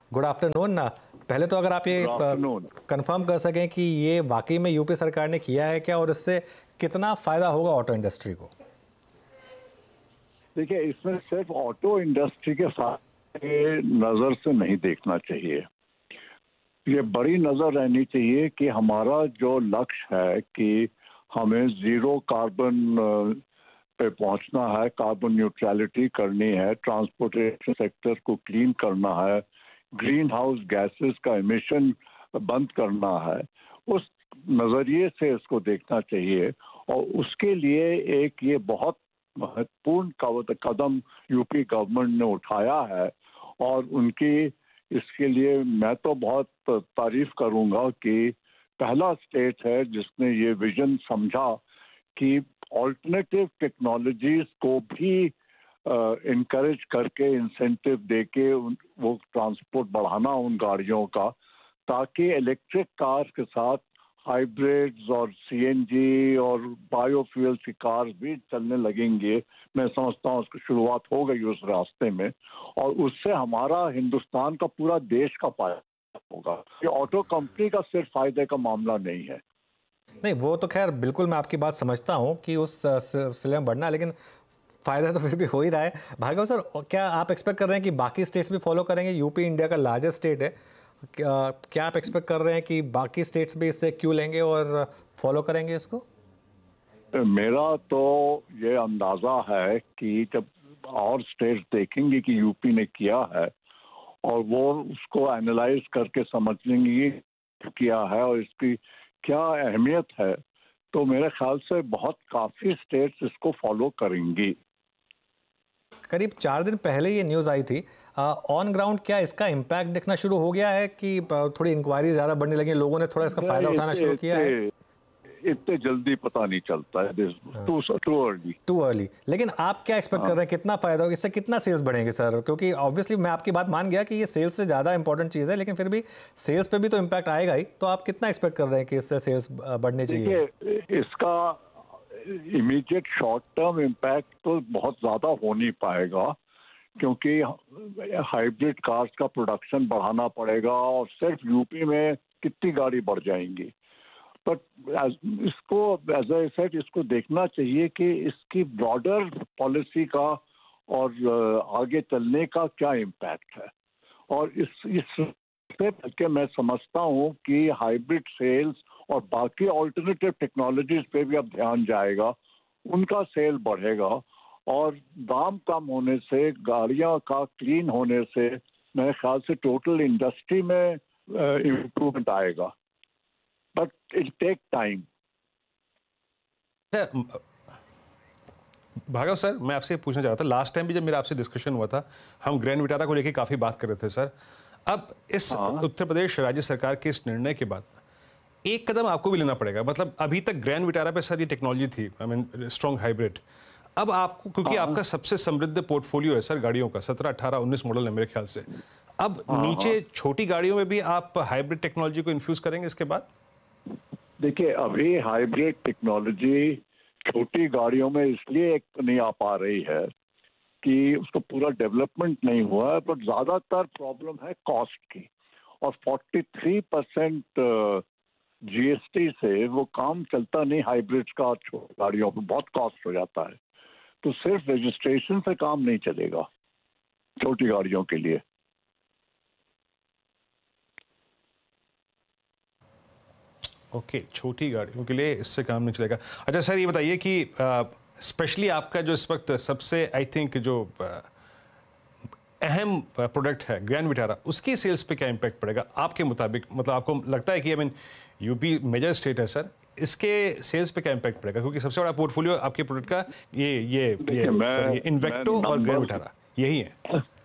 Good afternoon. पहले तो अगर आप ये गुड आफ्टरनून। कंफर्म कर सकें कि ये वाकई में यूपी सरकार ने किया है क्या, और इससे कितना फायदा होगा ऑटो इंडस्ट्री को। देखिए, इसमें सिर्फ ऑटो इंडस्ट्री के फायदे नजर से नहीं देखना चाहिए। ये बड़ी नजर रहनी चाहिए कि हमारा जो लक्ष्य है कि हमें जीरो कार्बन पे पहुंचना है, कार्बन न्यूट्रलिटी करनी है, ट्रांसपोर्टेशन सेक्टर को क्लीन करना है, ग्रीन हाउस गैसेस का एमिशन बंद करना है। उस नजरिए से इसको देखना चाहिए और उसके लिए एक ये बहुत महत्वपूर्ण कदम यूपी गवर्नमेंट ने उठाया है। और उनकी इसके लिए मैं तो बहुत तारीफ करूंगा कि पहला स्टेट है जिसने ये विजन समझा कि ऑल्टरनेटिव टेक्नोलॉजीज को भी इनकरेज करके इंसेंटिव देके वो ट्रांसपोर्ट बढ़ाना उन गाड़ियों का, ताकि इलेक्ट्रिक कार के साथ हाइब्रिड्स और सीएनजी और बायोफ्यूल की कार भी चलने लगेंगे। मैं समझता हूँ उसकी शुरुआत हो गई उस रास्ते में, और उससे हमारा हिंदुस्तान का पूरा देश का फायदा होगा। ये ऑटो कंपनी का सिर्फ फायदे का मामला नहीं है। नहीं, वो तो खैर बिल्कुल मैं आपकी बात समझता हूँ कि उस सिलसिले में बढ़ना, लेकिन फ़ायदा तो फिर भी हो ही रहा है। भार्गव सर, क्या आप एक्सपेक्ट कर रहे हैं कि बाकी स्टेट्स भी फॉलो करेंगे? यूपी इंडिया का लार्जेस्ट स्टेट है। क्या आप एक्सपेक्ट कर रहे हैं कि बाकी स्टेट्स भी इससे क्यों लेंगे और फॉलो करेंगे इसको? मेरा तो ये अंदाजा है कि जब और स्टेट्स देखेंगे कि यूपी ने किया है और वो उसको एनालाइज करके समझ लेंगे ये किया है और इसकी क्या अहमियत है, तो मेरे ख्याल से बहुत काफी स्टेट्स इसको फॉलो करेंगी। करीब 4 दिन पहले ये न्यूज़ आई थी। ऑन ग्राउंड क्या इसका इम्पैक्ट दिखना शुरू हो गया है कि थोड़ी इंक्वायरी ज़्यादा बढ़ने लगी, लोगों ने थोड़ा इसका फ़ायदा उठाना इतने शुरू किया है? इतने इतने जल्दी पता नहीं चलता है, too too early. Too early. लेकिन आप क्या एक्सपेक्ट कर हाँ, रहे हैं, कितना फायदा होगा इससे, कितना सेल्स बढ़ेंगे सर? क्योंकि ऑब्वियसली मैं आपकी बात मान गया कि ये सेल्स से ज़्यादा इंपॉर्टेंट चीज़ है, लेकिन फिर भी सेल्स पे भी तो इम्पैक्ट आएगा ही। तो आप कितना एक्सपेक्ट कर रहे हैं कि इससे सेल्स बढ़ने चाहिए? देखिए, इसका इमीडिएट शॉर्ट टर्म इम्पैक्ट तो बहुत ज्यादा हो नहीं पाएगा, क्योंकि हाइब्रिड कार्स का प्रोडक्शन बढ़ाना पड़ेगा और सिर्फ यूपी में कितनी गाड़ी बढ़ जाएंगी। बट इसको एज आई सेड इसको देखना चाहिए कि इसकी ब्रॉडर पॉलिसी का और आगे चलने का क्या इम्पैक्ट है। और इससे बल्कि मैं समझता हूँ कि हाइब्रिड सेल्स और बाकी ऑल्टरनेटिव टेक्नोलॉजीज पे भी अब ध्यान जाएगा, उनका सेल बढ़ेगा और दाम कम होने से, गाड़ियां का क्लीन होने से मेरे ख्याल से टोटल इंडस्ट्री में इम्प्रूवमेंट आएगा। But it take time. Bhargav sir, मैं आपसे पूछना चाह रहा था, लास्ट टाइम भी जब मेरा आपसे डिस्कशन हुआ था, हम ग्रैंड विटारा को लेकर काफ़ी बात कर रहे थे सर। अब इस हाँ, उत्तर प्रदेश राज्य सरकार के इस निर्णय के बाद एक कदम आपको भी लेना पड़ेगा। मतलब अभी तक ग्रैंड विटारा पे सर ये टेक्नोलॉजी थी, आई मीन स्ट्रॉन्ग हाइब्रिड। अब आपको, क्योंकि हाँ, आपका सबसे समृद्ध पोर्टफोलियो है सर गाड़ियों का, 17, 18, 19 मॉडल है मेरे ख्याल से। अब हाँ, हाँ। नीचे छोटी गाड़ियों में भी आप हाइब्रिड टेक्नोलॉजी को इन्फ्यूज करेंगे इसके बाद? देखिए, अभी हाइब्रिड टेक्नोलॉजी छोटी गाड़ियों में इसलिए एक तो नहीं आ पा रही है कि उसका पूरा डेवलपमेंट नहीं हुआ है, बट ज्यादातर प्रॉब्लम है कॉस्ट की। और 43% जीएसटी से वो काम चलता नहीं हाइब्रिड का, छोटी गाड़ियों पर बहुत कॉस्ट हो जाता है। तो सिर्फ रजिस्ट्रेशन से काम नहीं चलेगा छोटी गाड़ियों के लिए। ओके, छोटी गाड़ियों के लिए इससे काम नहीं चलेगा। अच्छा सर, ये बताइए कि स्पेशली आपका जो इस वक्त सबसे आई थिंक जो अहम प्रोडक्ट है ग्रैंड विटारा, उसकी सेल्स पे क्या इम्पैक्ट पड़ेगा आपके मुताबिक? मतलब आपको लगता है कि I mean UP major state है सर, इसके सेल्स पे क्या इम्पैक्ट पड़ेगा? क्योंकि सबसे बड़ा पोर्टफोलियो आपके प्रोडक्ट का देखिए, सर, ये मैं इन्वेक्टो और ग्रैंड नंबर विटारा यही है।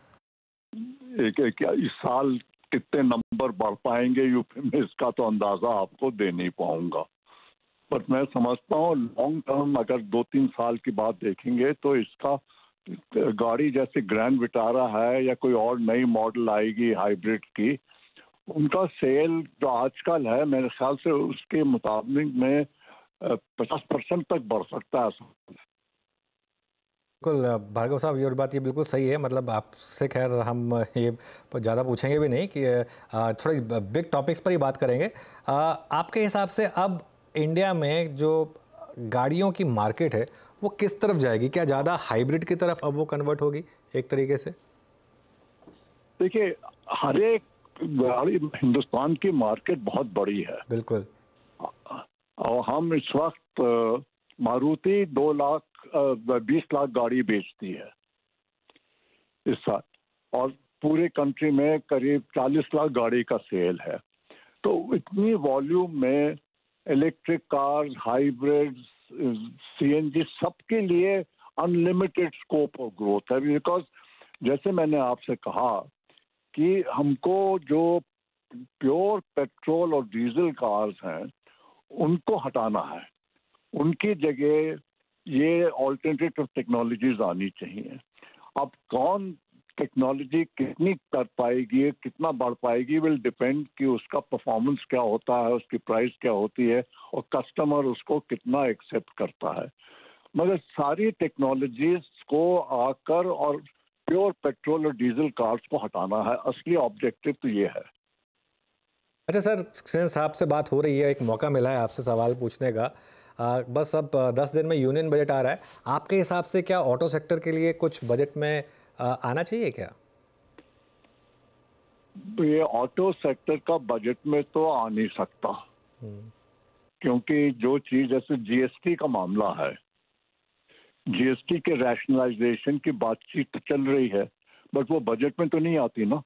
एक इस साल कितने नंबर बढ़ पाएंगे यूपी में, इसका तो अंदाजा आपको दे नहीं पाऊंगा। बट मैं समझता हूँ लॉन्ग टर्म अगर 2-3 साल की बात देखेंगे तो इसका गाड़ी जैसे ग्रैंड विटारा है या कोई और नई मॉडल आएगी हाइब्रिड की, उनका सेल जो आजकल है मेरे ख्याल से उसके मुताबिक में 50% तक बढ़ सकता है। बिल्कुल भार्गव साहब, ये और बात ये बिल्कुल सही है। मतलब आपसे खैर हम ये ज़्यादा पूछेंगे भी नहीं कि थोड़े बिग टॉपिक्स पर ही बात करेंगे। आपके हिसाब से अब इंडिया में जो गाड़ियों की मार्केट है वो किस तरफ जाएगी? क्या ज़्यादा हाइब्रिड की तरफ अब वो कन्वर्ट होगी एक तरीके से? देखिए, हर एक गाड़ी, हिंदुस्तान की मार्केट बहुत बड़ी है बिल्कुल। और हम इस वक्त मारुति 2 लाख 20 लाख गाड़ी बेचती है इस साल, और पूरे कंट्री में करीब 40 लाख गाड़ी का सेल है। तो इतनी वॉल्यूम में इलेक्ट्रिक कार्स, हाइब्रिड, सीएनजी, सबके लिए अनलिमिटेड स्कोप ऑफ ग्रोथ है। बिकॉज जैसे मैंने आपसे कहा कि हमको जो प्योर पेट्रोल और डीजल कार्स हैं उनको हटाना है, उनकी जगह ये ऑल्टरनेटिव टेक्नोलॉजीज आनी चाहिए। अब कौन टेक्नोलॉजी कितनी कर पाएगी, कितना बढ़ पाएगी, विल डिपेंड कि उसका परफॉर्मेंस क्या होता है, उसकी प्राइस क्या होती है और कस्टमर उसको कितना एक्सेप्ट करता है। मगर सारी टेक्नोलॉजीज को आकर और प्योर पेट्रोल और डीजल कार्स को हटाना है, असली ऑब्जेक्टिव तो ये है। अच्छा सर, सिंस आपसे बात हो रही है, एक मौका मिला है आपसे सवाल पूछने का। बस अब 10 दिन में यूनियन बजट आ रहा है। आपके हिसाब से क्या ऑटो सेक्टर के लिए कुछ बजट में आना चाहिए क्या? ये ऑटो सेक्टर का बजट में तो आ नहीं सकता, क्योंकि जो चीज जैसे जीएसटी का मामला है, जीएसटी के रैशनलाइजेशन की बातचीत चल रही है, बट वो बजट में तो नहीं आती ना।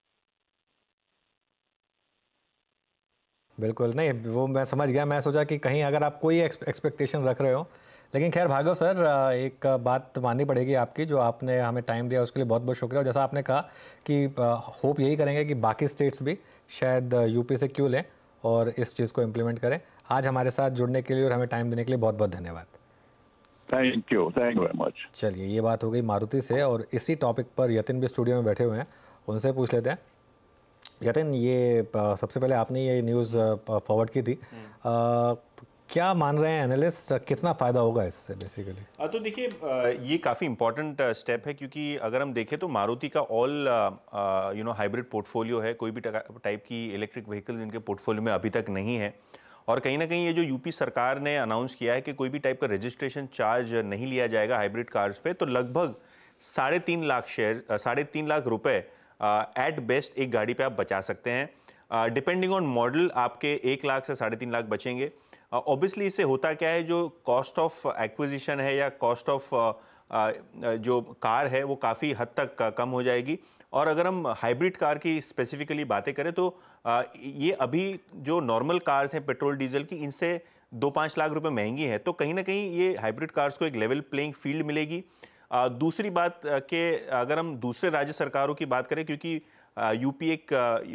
बिल्कुल नहीं, वो मैं समझ गया। मैं सोचा कि कहीं अगर आप कोई एक्सपेक्टेशन रख रहे हो, लेकिन खैर भार्गव सर, एक बात माननी पड़ेगी आपकी, जो आपने हमें टाइम दिया उसके लिए बहुत बहुत शुक्रिया। और जैसा आपने कहा कि होप यही करेंगे कि बाकी स्टेट्स भी शायद यूपी से क्यों लें और इस चीज़ को इम्प्लीमेंट करें। आज हमारे साथ जुड़ने के लिए और हमें टाइम देने के लिए बहुत बहुत धन्यवाद। Thank you very much. चलिए, ये बात हो गई मारुति से, और इसी टॉपिक पर यतिन भी स्टूडियो में बैठे हुए हैं, उनसे पूछ लेते हैं। यतिन, ये सबसे पहले आपने ये न्यूज़ फॉरवर्ड की थी। क्या मान रहे हैं एनालिस्ट, कितना फ़ायदा होगा इससे बेसिकली? तो देखिए, ये काफ़ी इंपॉर्टेंट स्टेप है, क्योंकि अगर हम देखें तो मारुति का ऑल हाइब्रिड पोर्टफोलियो है। कोई भी टाइप की इलेक्ट्रिक व्हीकल्स इनके पोर्टफोलियो में अभी तक नहीं है। और कहीं ना कहीं ये जो यूपी सरकार ने अनाउंस किया है कि कोई भी टाइप का रजिस्ट्रेशन चार्ज नहीं लिया जाएगा हाइब्रिड कार्स पे, तो लगभग 3.5 लाख रुपए एट बेस्ट एक गाड़ी पे आप बचा सकते हैं। डिपेंडिंग ऑन मॉडल आपके 1 लाख से 3.5 लाख बचेंगे। ऑब्वियसली इससे होता क्या है, जो कॉस्ट ऑफ एक्विजिशन है या कॉस्ट ऑफ जो कार है वो काफ़ी हद तक कम हो जाएगी। और अगर हम हाइब्रिड कार की स्पेसिफिकली बातें करें तो ये अभी जो नॉर्मल कार्स हैं पेट्रोल डीजल की, इनसे 2-5 लाख रुपए महंगी है। तो कहीं ना कहीं ये हाइब्रिड कार्स को एक लेवल प्लेइंग फील्ड मिलेगी। दूसरी बात कि अगर हम दूसरे राज्य सरकारों की बात करें, क्योंकि यूपी एक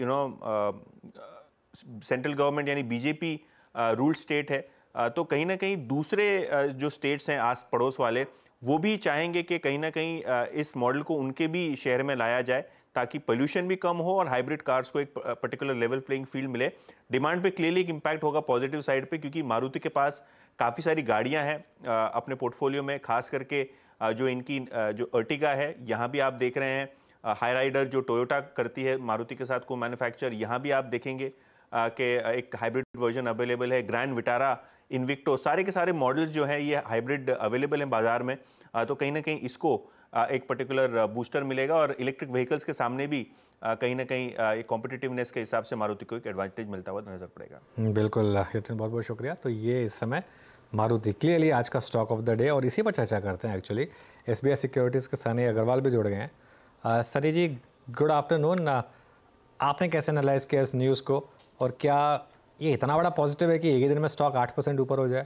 सेंट्रल गवर्नमेंट यानी बीजेपी रूल स्टेट है, तो कहीं ना कहीं दूसरे जो स्टेट्स हैं आस पड़ोस वाले, वो भी चाहेंगे कि कहीं ना कहीं इस मॉडल को उनके भी शहर में लाया जाए, ताकि पोल्यूशन भी कम हो और हाइब्रिड कार्स को एक पर्टिकुलर लेवल प्लेइंग फील्ड मिले। डिमांड पे क्लियरली एक इम्पैक्ट होगा पॉजिटिव साइड पे, क्योंकि मारुति के पास काफ़ी सारी गाड़ियां हैं अपने पोर्टफोलियो में, खास करके जो इनकी जो अर्टिगा है, यहाँ भी आप देख रहे हैं। हाई राइडर जो टोयोटा करती है मारुति के साथ को मैन्युफैक्चर, यहाँ भी आप देखेंगे कि एक हाइब्रिड वर्जन अवेलेबल है। ग्रैंड विटारा, इन्विक्टो, सारे के सारे मॉडल्स जो हैं ये हाइब्रिड अवेलेबल हैं बाजार में। तो कहीं ना कहीं इसको एक पर्टिकुलर बूस्टर मिलेगा और इलेक्ट्रिक व्हीकल्स के सामने भी कहीं ना कहीं एक कॉम्पिटिटिवनेस के हिसाब से मारुति को एक एडवांटेज मिलता हुआ नजर पड़ेगा। बिल्कुल यतिन, बहुत बहुत शुक्रिया। तो ये इस समय मारुति क्लियरली आज का स्टॉक ऑफ द डे, और इसी पर चर्चा करते हैं। एक्चुअली एसबीआई सिक्योरिटीज़ के सनी अग्रवाल भी जुड़ गए हैं। Sunny ji, good afternoon. आपने कैसे एनालाइज किया इस न्यूज़ को, और क्या ये इतना बड़ा पॉजिटिव है कि एक ही दिन में स्टॉक 8% ऊपर हो जाए?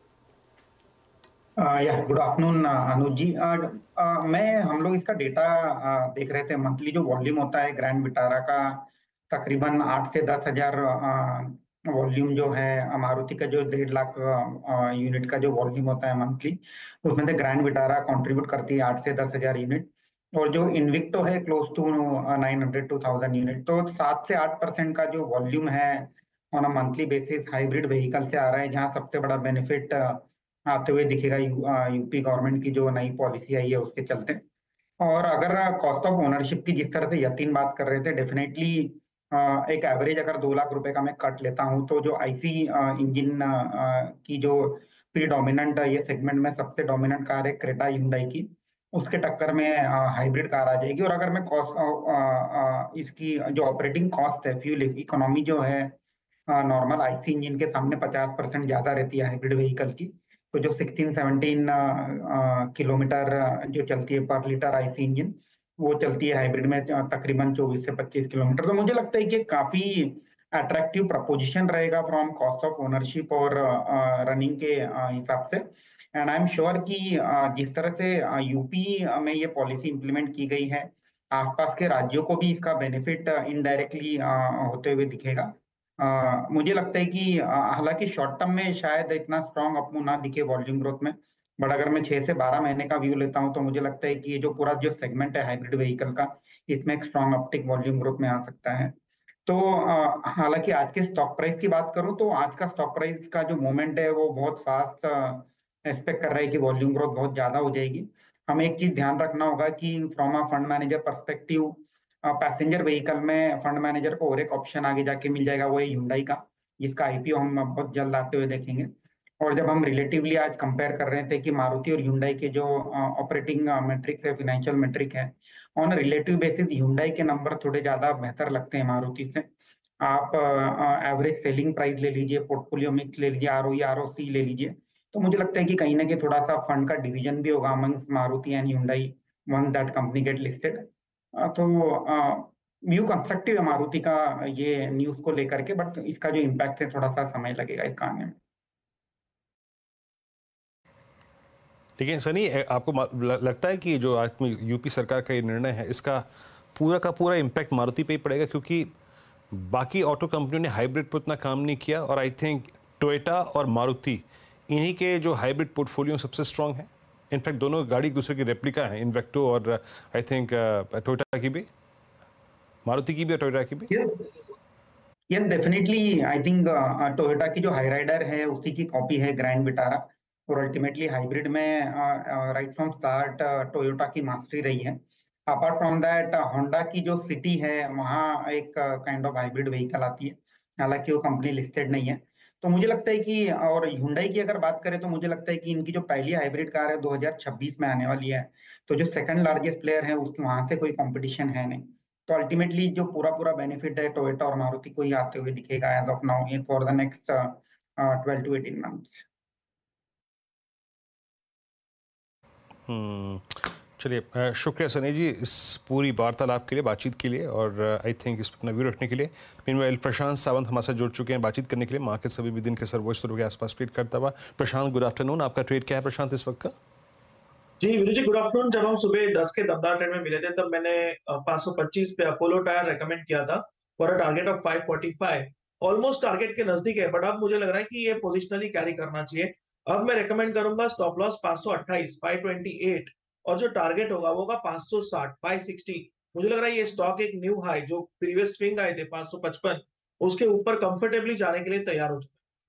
या गुड आफ्टरनून अनुज जी। हम लोग इसका डेटा देख रहे थे। मंथली जो वॉल्यूम होता है ग्रैंड विटारा का, तकरीबन 8 से 10 हजार वॉल्यूम जो है। मारुति का जो 1.5 लाख यूनिट का जो वॉल्यूम होता है मंथली, उसमें से ग्रैंड विटारा कंट्रीब्यूट करती है 8 से 10 हजार यूनिट। और जो इन्विक्टो है क्लोज टू 900 to 1000 यूनिट। तो 7 से 8% का जो वॉल्यूम है on a monthly basis hybrid vehicle से आ रहा है, जहाँ सबसे बड़ा बेनिफिट आते हुए दिखेगा यूपी गवर्नमेंट की जो नई पॉलिसी आई है उसके चलते। और अगर कॉस्ट ऑफ ओनरशिप की जिस तरह से यतीन बात कर रहे थे, डेफिनेटली एक एवरेज अगर 2 लाख रुपए का मैं कट लेता हूँ तो जो आईसी इंजन की जो प्रीडोमिनेंट ये सेगमेंट में सबसे डोमिनेंट कार है क्रेटा hyundai की, उसके टक्कर में हाइब्रिड कार आ जाएगी। और अगर मैं कॉस्ट इसकी जो ऑपरेटिंग कॉस्ट है, फ्यूल इकोनॉमी जो है नॉर्मल आईसी इंजन के सामने 50% ज्यादा रहती है हाइब्रिड व्हीकल की। तो जो 16-17 किलोमीटर जो चलती है पर लीटर आईसी इंजन, वो चलती है हाइब्रिड में तकरीबन 24 से 25 किलोमीटर। तो मुझे लगता है कि काफी अट्रैक्टिव प्रपोजिशन रहेगा फ्रॉम कॉस्ट ऑफ ओनरशिप और रनिंग के हिसाब से। एंड आई एम श्योर कि जिस तरह से यूपी में ये पॉलिसी इंप्लीमेंट की गई है, आसपास के राज्यों को भी इसका बेनिफिट इनडायरेक्टली होते हुए दिखेगा। मुझे लगता है कि हालांकि शॉर्ट टर्म में शायद इतना स्ट्रांग अपमूव ना दिखे वॉल्यूम ग्रोथ में, बट अगर मैं 6 से 12 महीने का व्यू लेता हूं तो मुझे लगता है कि ये जो पूरा जो सेगमेंट है हाइब्रिड व्हीकल का, इसमें एक स्ट्रांग अपटिक वॉल्यूम ग्रोथ में आ सकता है। तो हालांकि आज के स्टॉक प्राइस की बात करूं तो आज का स्टॉक प्राइस का जो मूवमेंट है वो बहुत फास्ट एक्सपेक्ट कर रहा है कि वॉल्यूम ग्रोथ बहुत ज्यादा हो जाएगी। हमें एक चीज ध्यान रखना होगा कि from a fund manager perspective, passenger vehicle में फंड मैनेजर को और एक ऑप्शन आगे जाके मिल जाएगा, वो है Hyundai का, जिसका आईपीओ हम बहुत जल्द आते हुए देखेंगे। और जब हम रिलेटिवली आज कंपेयर कर रहे थे कि मारुति और Hyundai के जो ऑपरेटिंग मेट्रिक्स है, फाइनेंशियल मेट्रिक है, ऑन रिलेटिव बेसिस Hyundai के नंबर थोड़े ज्यादा बेहतर लगते हैं मारुति से। आप एवरेज सेलिंग प्राइस ले लीजिए, पोर्टफोलियो मिक्स ले लीजिए, आरओई आरओसी ले लीजिए, तो मुझे लगता है कि कहीं ना कहीं थोड़ा सा फंड का डिवीजन भी होगा amongst Maruti and Hyundai one that company get listed. तो व्यू कंस्ट्रक्टिव है मारुति का ये न्यूज को लेकर के, बट इसका जो इम्पैक्ट है थोड़ा सा समय लगेगा इसका आने में। लेकिन सनी, आपको लगता है कि जो आज में यूपी सरकार का ये निर्णय है, इसका पूरा का पूरा इम्पैक्ट मारुति पे ही पड़ेगा? क्योंकि बाकी ऑटो कंपनियों ने हाइब्रिड पर उतना काम नहीं किया, और आई थिंक टोयोटा और मारुति इन्हीं के जो हाइब्रिड पोर्टफोलियो सबसे स्ट्रांग है। इनफैक्ट दोनों गाड़ी एक दूसरे की रेप्लिका है, इन्वेक्टो और आई थिंक टोयोटा की भी, मारुति की भी और टोयोटा की भी। ये डेफिनेटली आई थिंक टोयोटा की जो हाई राइडर है उसी की कॉपी है ग्रैंड विटारा, और अल्टीमेटली हाइब्रिड में राइट फ्रॉम स्टार्ट टोयोटा की मास्टरी रही है। अपार्ट फ्रॉम दैट होंडा की जो सिटी है वहाँ एक काइंड ऑफ हाइब्रिड व्हीकल आती है, हालांकि वो कंपनी लिस्टेड नहीं है। तो मुझे लगता है कि, और Hyundai की अगर बात करें तो मुझे लगता है कि इनकी जो पहली हाइब्रिड कार है 2026 में आने वाली है, तो जो सेकंड लार्जेस्ट प्लेयर है उसके वहां से कोई कंपटीशन है नहीं। तो अल्टीमेटली जो पूरा पूरा बेनिफिट है टोयोटा और मारुति को ही आते हुए दिखेगा as of now for the next 12 to 18 months. चलिए, शुक्रिया सनी जी इस पूरी वार्तालाप के लिए, बातचीत के लिए, और आई थिंक इस पर अपना व्यू रखने के लिए। मीनवाइल प्रशांत सावंत हमारे साथ जुड़ चुके हैं बातचीत करने के लिए, मार्केट सभी भी दिन के सर्वोच्च स्तरों के आसपास ट्रेड करता हुआ। Prashant, good afternoon. आपका ट्रेड क्या है प्रशांत इस वक्त का? जी वीरू जी, गुड आफ्टरनून। जब हम सुबह 10 के दमदार ट्रेड में मिले थे तब मैंने 525 पे अपोलो टायर रेकमेंड किया था for a target of 545। Almost target के नजदीक है, बट अब मुझे लग रहा है कि ये पोजिशनली कैरी करना चाहिए। अब मैं रेकमेंड करूंगा स्टॉप लॉस 528, 528, और जो टारगेट होगा वो होगा 560, 560। मुझे लग रहा है ये स्टॉक एक न्यू हाई जो प्रीवियस स्विंग आए थे 555, उसके ऊपर कंफर्टेबली जाने के लिए तैयार हो चुके।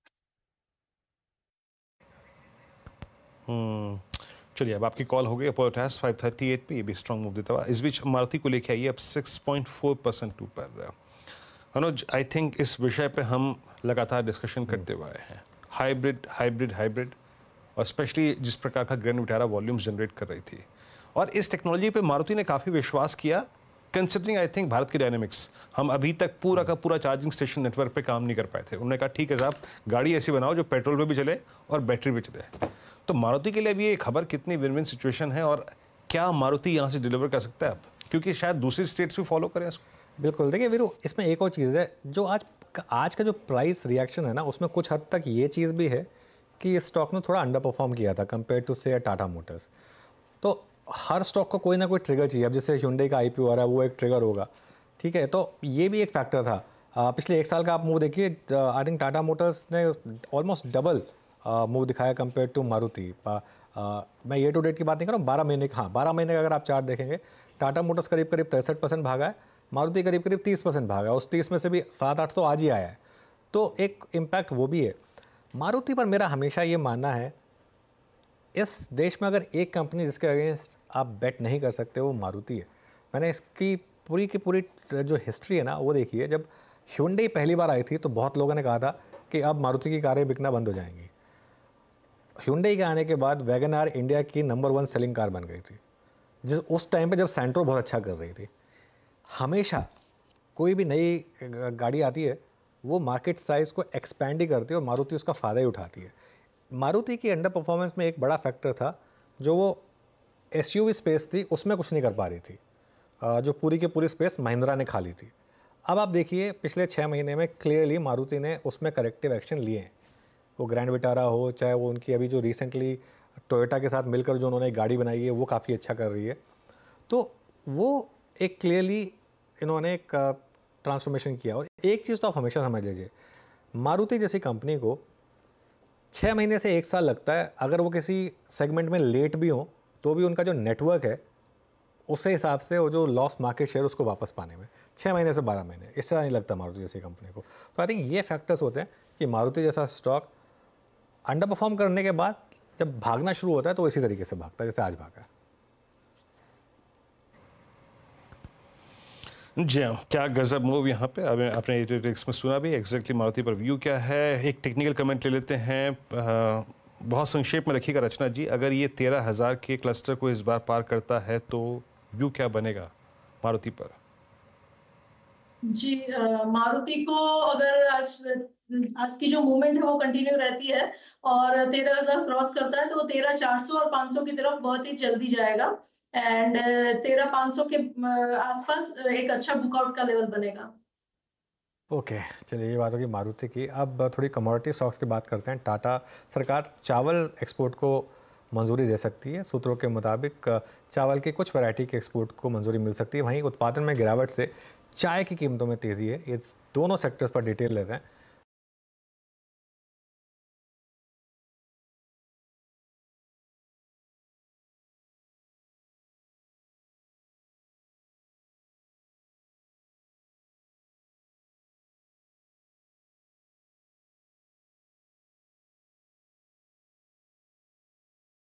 चलिए, अब आपकी कॉल हो गई। अपोलो टायर्स 538 पे, ये भी स्ट्रॉन्ग मूव देता हुआ। इस बीच मारुति को लेके आइए अब 6.4% ऊपर। अनुज, आई थिंक इस विषय पे हम लगातार डिस्कशन करते हुए आए हैं, हाइब्रिड हाइब्रिड हाइब्रिड, और स्पेशली जिस प्रकार का ग्रैंड विटारा वॉल्यूम्स जनरेट कर रही थी, और इस टेक्नोलॉजी पे मारुति ने काफ़ी विश्वास किया, कंसिडरिंग आई थिंक भारत की डायनेमिक्स। हम अभी तक पूरा का पूरा चार्जिंग स्टेशन नेटवर्क पे काम नहीं कर पाए थे। उन्होंने कहा ठीक है साहब, गाड़ी ऐसी बनाओ जो पेट्रोल पे भी चले और बैटरी पे चले। तो मारुति के लिए भी ये खबर कितनी विन विन सिचुएशन है, और क्या मारुति यहाँ से डिलीवर कर सकता है अब, क्योंकि शायद दूसरी स्टेट्स भी फॉलो करें इसको। बिल्कुल, देखिए वीरू, इसमें एक और चीज़ है जो आज का जो प्राइस रिएक्शन है ना, उसमें कुछ हद तक ये चीज़ भी है कि ये स्टॉक ने थोड़ा अंडर परफॉर्म किया था कंपेयर टू से टाटा मोटर्स। तो हर स्टॉक को कोई ना कोई ट्रिगर चाहिए। अब जैसे Hyundai का IPO आ रहा है, वो एक ट्रिगर होगा, ठीक है। तो ये भी एक फैक्टर था। पिछले एक साल का आप मूव देखिए, आई थिंक टाटा मोटर्स ने ऑलमोस्ट डबल मूव दिखाया कंपेयर टू मारुति। मैं ईयर टू डेट की बात नहीं कर रहा हूँ, 12 महीने का। हाँ, 12 महीने का अगर आप चार्ट देखेंगे, टाटा मोटर्स करीब करीब 63% भागा है, मारुति करीब करीब 30% भागा है। उस 30 में से भी 7-8 तो आज ही आया है, तो एक इम्पैक्ट वो भी है। मारुति पर मेरा हमेशा ये मानना है इस देश में अगर एक कंपनी जिसके अगेंस्ट आप बेट नहीं कर सकते वो मारुति है। मैंने इसकी पूरी की पूरी जो हिस्ट्री है ना वो देखी है। जब Hyundai पहली बार आई थी तो बहुत लोगों ने कहा था कि अब मारुति की कारें बिकना बंद हो जाएंगी। Hyundai के आने के बाद वैगन आर इंडिया की नंबर 1 सेलिंग कार बन गई थी, जिस उस टाइम पे जब सेंट्रो बहुत अच्छा कर रही थी। हमेशा कोई भी नई गाड़ी आती है वो मार्केट साइज़ को एक्सपैंड ही करती है और मारुति उसका फ़ायदा ही उठाती है। मारुति की अंडर परफॉर्मेंस में एक बड़ा फैक्टर था जो वो SUV स्पेस थी उसमें कुछ नहीं कर पा रही थी, जो पूरी की पूरी स्पेस महिंद्रा ने खा ली थी। अब आप देखिए पिछले 6 महीने में क्लियरली मारुति ने उसमें करेक्टिव एक्शन लिए हैं। वो ग्रैंड विटारा हो, चाहे वो उनकी अभी जो रिसेंटली टोयोटा के साथ मिलकर जो उन्होंने एक गाड़ी बनाई है वो काफ़ी अच्छा कर रही है। तो वो एक क्लियरली इन्होंने एक ट्रांसफॉर्मेशन किया। और एक चीज़ तो आप हमेशा समझ लीजिए, मारुति जैसी कंपनी को 6 महीने से 1 साल लगता है, अगर वो किसी सेगमेंट में लेट भी हो तो भी उनका जो नेटवर्क है उस हिसाब से वो जो लॉस मार्केट शेयर उसको वापस पाने में 6 महीने से 12 महीने इससे ज़्यादा नहीं लगता मारुति जैसी कंपनी को। तो आई थिंक ये फैक्टर्स होते हैं कि मारुति जैसा स्टॉक अंडर परफॉर्म करने के बाद जब भागना शुरू होता है तो इसी तरीके से भागता है जैसे आज भागा। जी हाँ, क्या गजब मूव यहाँ पे। अब आपने एटेटिक्स में सुना भी एग्जैक्टली मारुति पर व्यू क्या है। एक टेक्निकल कमेंट ले लेते हैं, बहुत संक्षेप में रखिएगा रचना जी। अगर ये 13,000 के क्लस्टर को इस बार पार करता है तो व्यू क्या बनेगा मारुति पर? जी मारुति को अगर आज की जो मूवमेंट है वो कंटिन्यू रहती है और 13,000 क्रॉस करता है तो वो 13,400 और 500 की तरफ बहुत ही जल्दी जाएगा एंड 13,500 के आसपास एक अच्छा बुकआउट का लेवल बनेगा। ओके चलिए ये बात होगी मारुति की। अब थोड़ी कमोडिटी स्टॉक्स की बात करते हैं। टाटा सरकार चावल एक्सपोर्ट को मंजूरी दे सकती है। सूत्रों के मुताबिक चावल की कुछ वैरायटी के एक्सपोर्ट को मंजूरी मिल सकती है। वहीं उत्पादन में गिरावट से चाय की कीमतों में तेज़ी है। ये दोनों सेक्टर्स पर डिटेल लेते हैं।